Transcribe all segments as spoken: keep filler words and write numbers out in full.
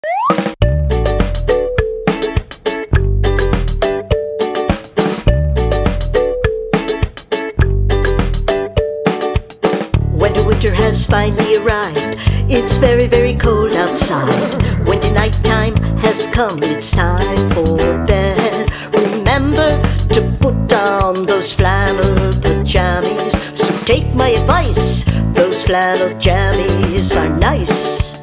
Winter has finally arrived. It's very, very cold outside. When the nighttime has come, it's time for bed. Remember to put on those flannel pajamas. So take my advice, those flannel jammies are nice.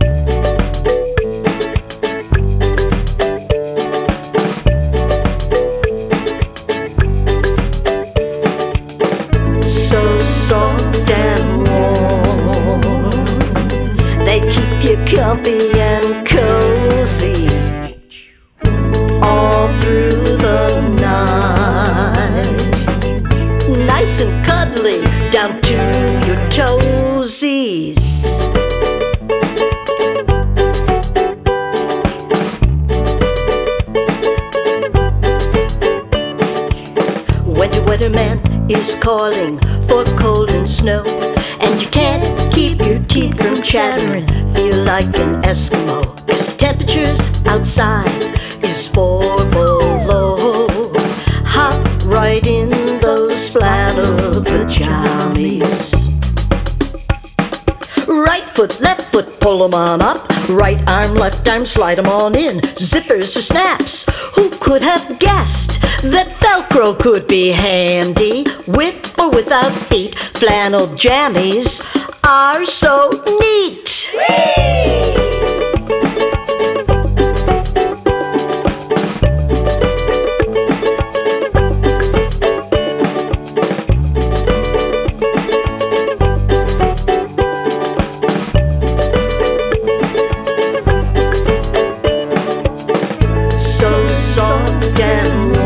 So soft and warm, they keep you comfy and cozy all through the night. Nice and cuddly down to your toesies. When the weatherman is calling for cold and snow, and you can't keep your teeth from chattering, feel like an Eskimo, 'cause temperatures outside is four below. Hop right in those flannel pajamas. Right foot, left foot, pull 'em on up. Right arm, left arm, slide 'em on in. Zippers or snaps, who could have guessed that Velcro could be handy? With or without feet, flannel jammies are so neat. Whee! So soft and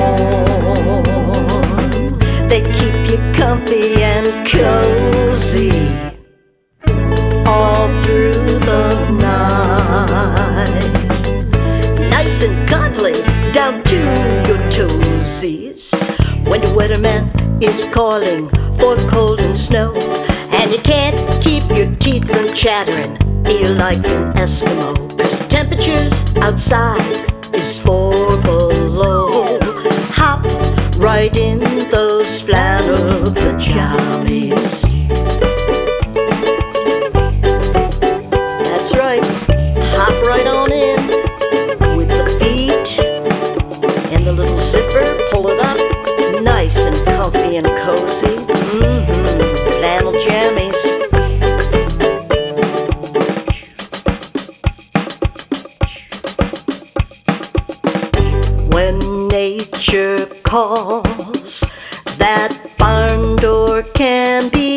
warm, they keep you comfy and cozy all through the night. Nice and cuddly down to your toesies. When the weatherman is calling for cold and snow, and you can't keep your teeth from chattering, feel like an Eskimo, 'cause temperatures outside is four below. Hop right in those flannel pajamas. That's right, hop right on in with the feet and the little zipper, pull it up, nice and comfy and cozy. Mm-hmm. Flannel jammies. When nature calls, that barn door can be